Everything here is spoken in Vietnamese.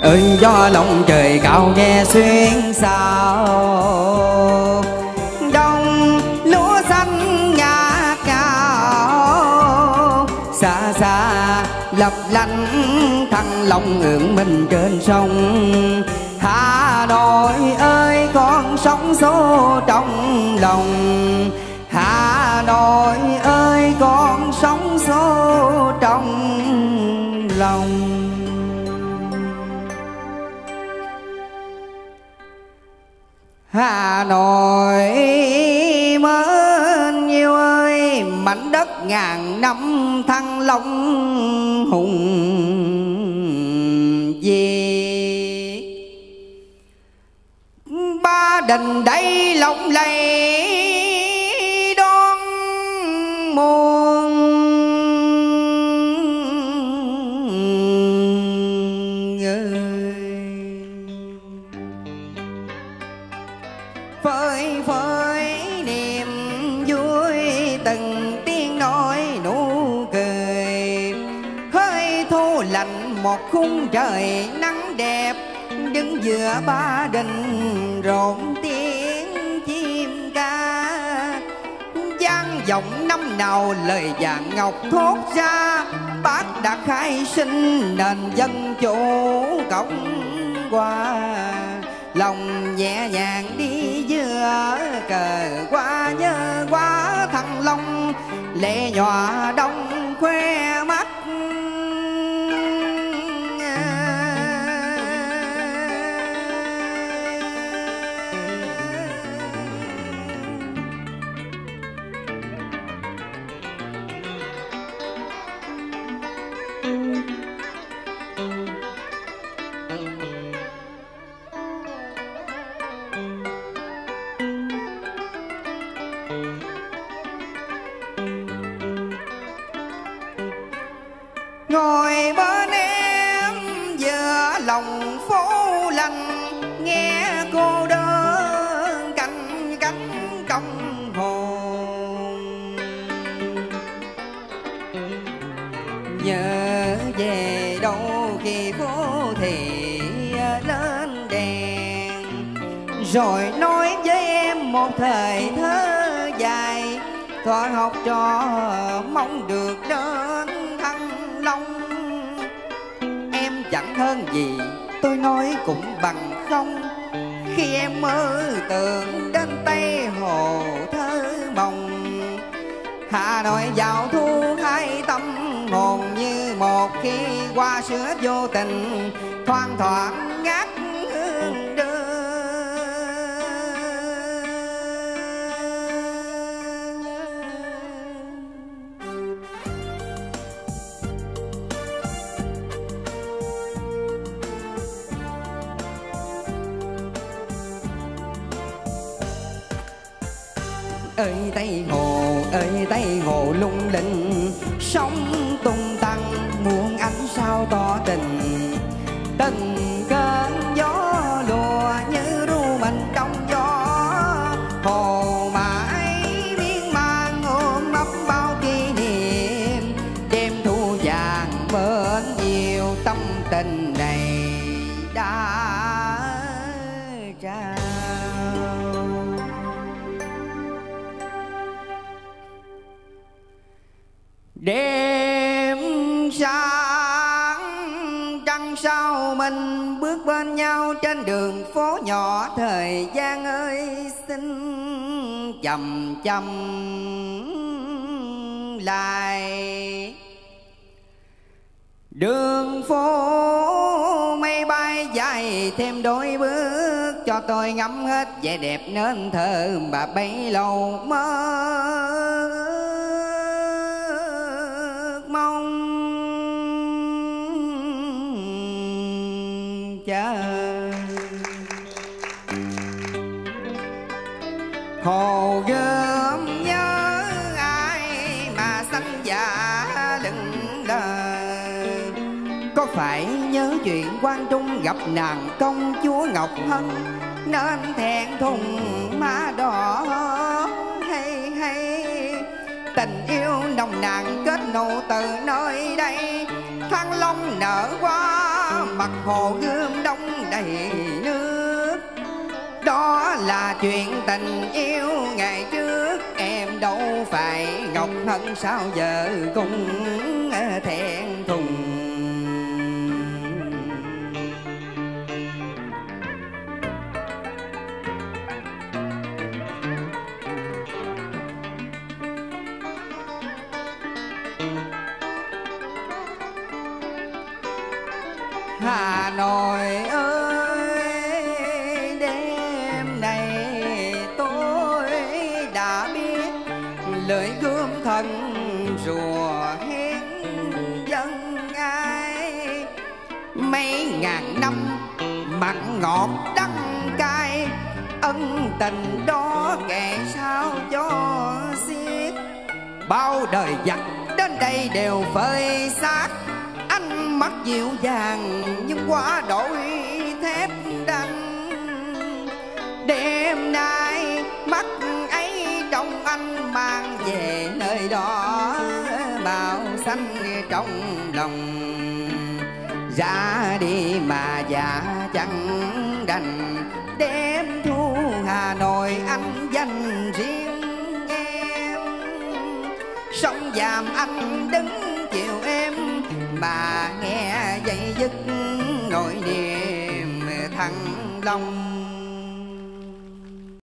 ơi gió lòng trời cao nghe xuyên sao, đông lúa xanh ngả cao, xa xa lấp lánh Thăng Long ưỡn mình trên sông. Hà Nội ơi con sóng xô trong lòng, Hà Nội ơi con sóng xô trong lòng. Hà Nội mến nhiêu ơi, mảnh đất ngàn năm Thăng Long hùng vĩ. Ba đình đây lộng lẫy đón muôn phơi phới niềm vui, từng tiếng nói nụ cười. Hơi thu lạnh một khung trời nắng đẹp, đứng giữa Ba Đình rộn tiếng chim ca. Vang vọng năm nào lời vàng ngọc thốt ra, Bác đã khai sinh nền dân chủ Cộng Hòa. Lòng nhẹ nhàng đi giữa cờ hoa, nhớ quá Thăng Long lệ nhòa đông khoe mắt. Ngồi bên em giữa lòng phố lành, nghe cô đơn canh cánh công hồn. Nhớ về đâu khi phố thị lên đèn, rồi nói với em một thời thơ dài. Thuở học trò mong được đến Thăng Long. Em chẳng hơn gì tôi nói cũng bằng không, khi em mơ tưởng đến Tây Hồ thơ mộng. Hà Nội vào thu hai tâm hồn như một, khi hoa sữa vô tình thoang thoảng ngát hương đưa. Ơi Tây Hồ ơi Tây Hồ lung linh, sóng tung tăng muôn ánh sao tỏ tình. Từng cơn gió lùa như ru mình trong gió, hồ mãi miên man ôm ấp bao kỷ niệm. Đêm thu vàng bên nhiều tâm tình này đã trao. Đêm sáng trăng sao mình bước bên nhau trên đường phố nhỏ. Thời gian ơi xin chậm chậm lại, đường phố mây bay dài thêm đôi bước, cho tôi ngắm hết vẻ đẹp nên thơ mà bấy lâu mơ mong chờ. Hồ Gươm nhớ ai mà xanh dạ lưng lờ, có phải nhớ chuyện Quang Trung gặp nàng công chúa Ngọc Hân nên thẹn thùng má đỏ hay hay. Tình yêu nồng nàn kết nụ từ nơi đây, Thăng Long nở hoa mặt hồ gươm đông đầy nước. Đó là chuyện tình yêu ngày trước, em đâu phải ngọc hân sao giờ cũng thẹn thùng. Hà Nội ơi, đêm này tôi đã biết lời gươm thần rùa hét dân ai. Mấy ngàn năm mặn ngọt đắng cay, ân tình đó kể sao cho xiết. Bao đời giặc đến đây đều phơi xác, anh mắt dịu dàng nhưng quá đổi thép đanh. Đêm nay mắt ấy trong anh mang về nơi đó màu xanh trong lòng. Ra đi mà dạ chẳng đành, đêm thu Hà Nội anh dành riêng em. Sông Vàm anh đứng chiều em, mà nghe dây dứt nỗi niềm thăng long.